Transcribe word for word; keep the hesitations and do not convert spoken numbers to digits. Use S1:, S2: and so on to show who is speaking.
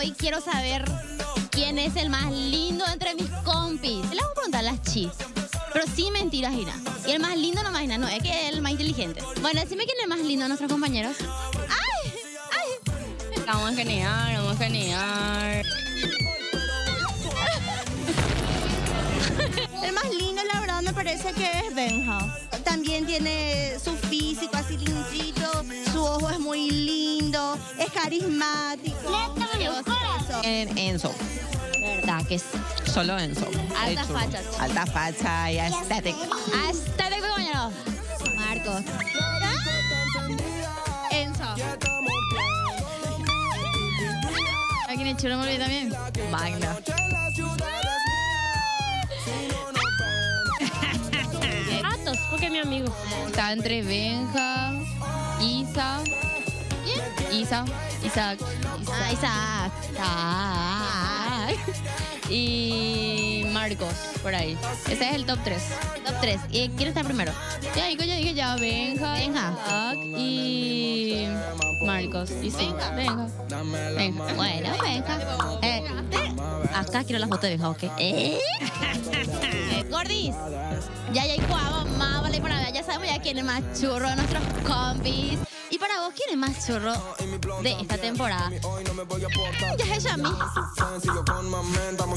S1: hoy quiero saber quién es el más lindo entre mis compis. Le vamos a preguntar a las chis, pero sin mentiras, Ina. Y el más lindo no más, Ina, no, es que es el más inteligente. Bueno, decime quién es el más lindo de nuestros compañeros. ¡Ay! ¡Ay!
S2: Vamos a genial, vamos a genial.
S3: El más lindo, la verdad, me parece que es Benja. También tiene su físico así lindito, su ojo es muy lindo, es carismático.
S1: ¿Qué vos eso?
S4: En Enzo.
S1: ¿Verdad que es
S4: Solo Enzo.
S1: alta
S4: Hecho.
S1: facha?
S4: Alta facha y aesthetic.
S1: Hasta luego, compañeros. Marcos. Enzo. ¿A quién es chulo me olvidé también?
S4: Magna.
S2: Atos, porque es mi amigo.
S1: Está entre Benja, Isa. ¿Quién? Isa. Isaac. Ah, Isaac. Isaac. Y Marcos, por ahí. Ese es el top tres. Top tres. ¿Y quién está primero? Ya, yo ya dije ya. Benja. Benja. Isaac y Marcos. Y sí, Benja. Benja. Bueno, Benja. Eh, eh, acá quiero la foto de Benja, ¿ok? ¿Eh? Eh, Gordis. Ya, ya, y jugamos más, vale, para ver. Ya sabemos ya quién es más churro de nuestros compis. Y para vos, ¿quién es más churro de esta temporada? Ya es Yami.